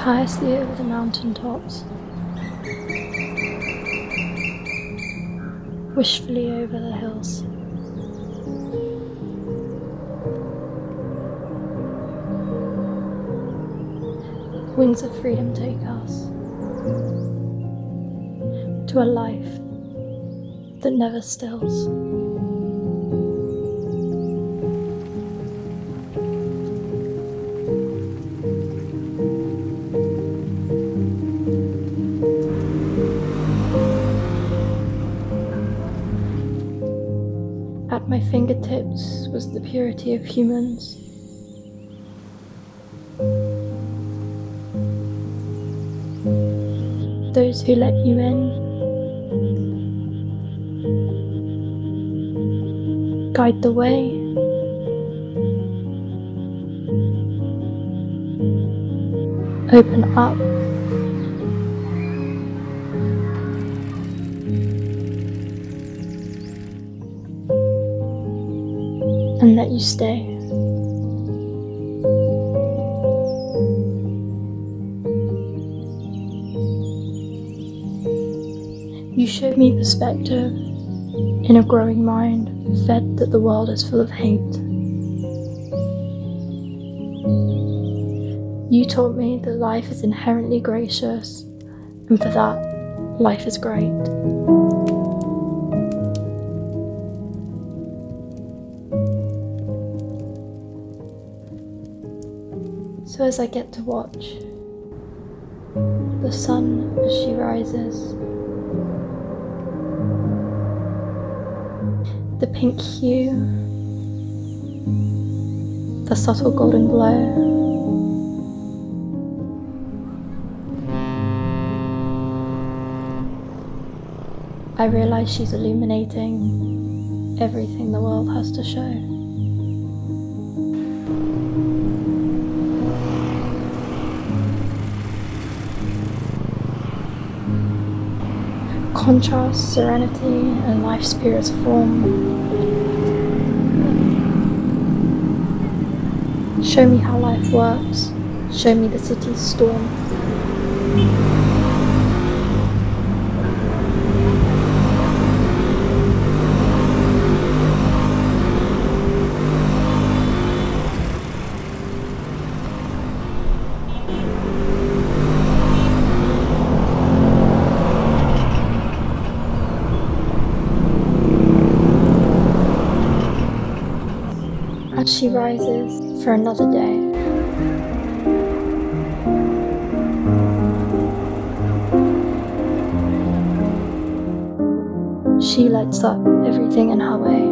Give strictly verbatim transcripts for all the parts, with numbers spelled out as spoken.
tirelessly over the mountain tops, wishfully over the hills. Wings of freedom take us to a life that never stills. At my fingertips was the purity of humans. Those who let you in, guide the way, open up, and let you stay. You showed me perspective in a growing mind, fed that the world is full of hate. You taught me that life is inherently gracious, and for that, life is great. So as I get to watch the sun as she rises, the pink hue, the subtle golden glow, I realize she's illuminating everything the world has to show. Contrast, serenity, and life's purest form. Show me how life works. Show me the city's storm. As she rises for another day, she lights up everything in her way.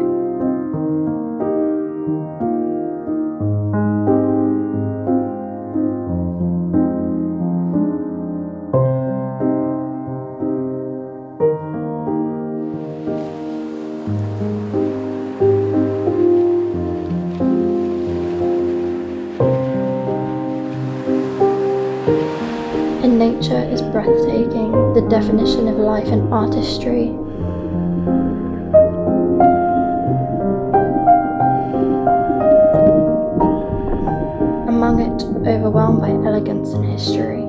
And nature is breathtaking, the definition of life and artistry. Among it, overwhelmed by elegance and history.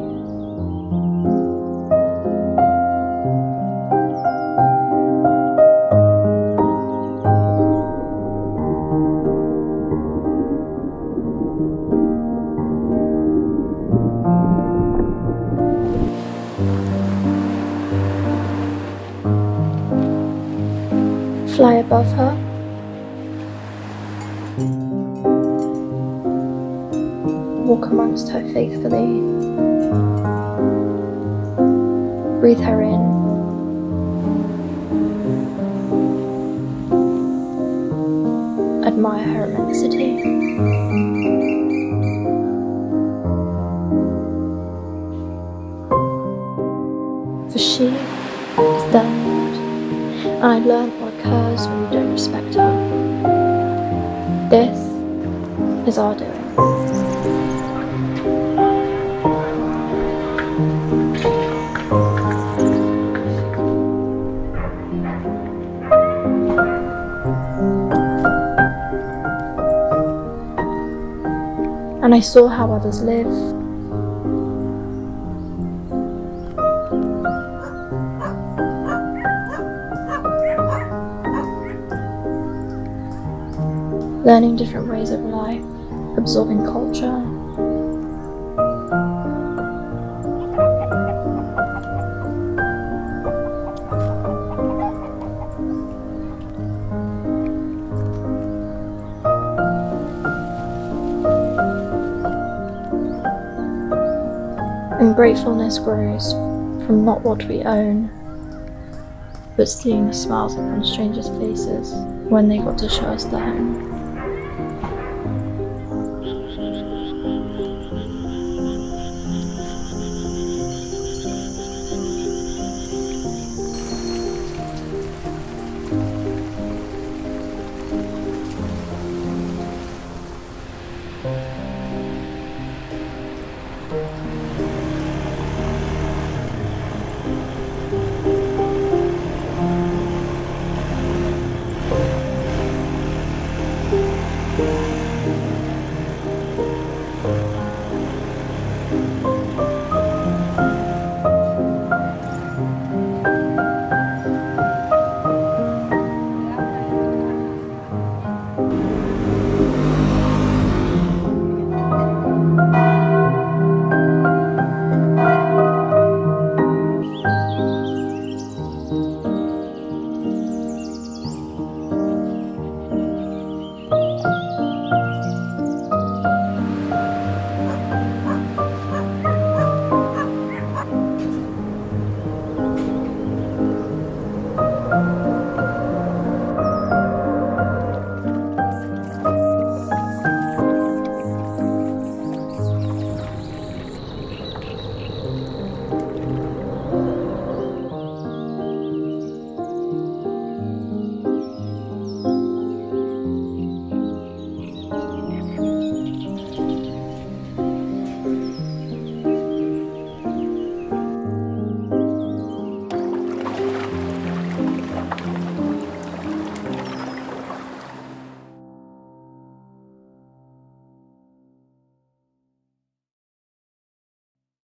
Fly above her, walk amongst her faithfully, breathe her in, admire her immensity. For she is there, and I learned what occurs when you don't respect her. This is our doing. And I saw how others live, learning different ways of life, absorbing culture. And gratefulness grows from not what we own, but seeing the smiles upon strangers' faces when they got to show us their home.